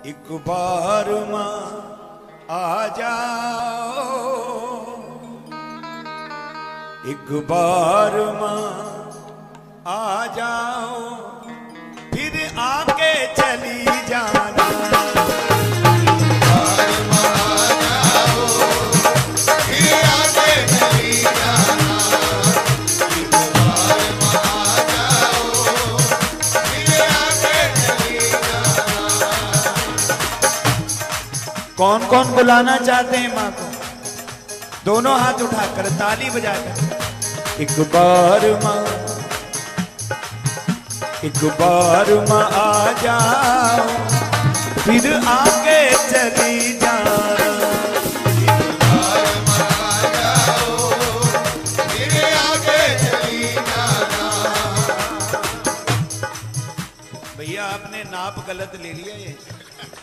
एक बार माँ आ जाओ, एक बार माँ आ जाओ, फिर आके चली जाना। एक बार माँ आ जाओ, फिर आके चली जाना। एक बार माँ आ जाओ, फिर आके चली जाना। कौन कौन बुलाना चाहते हैं माँ को? दोनों हाथ उठाकर ताली बजाकर एक बार माँ, एक बार माँ आ जाओ, फिर आके चली जाना। एक बार माँ आ जाओ, फिर आके चली जाना। भैया आपने नाप गलत ले लिया ये।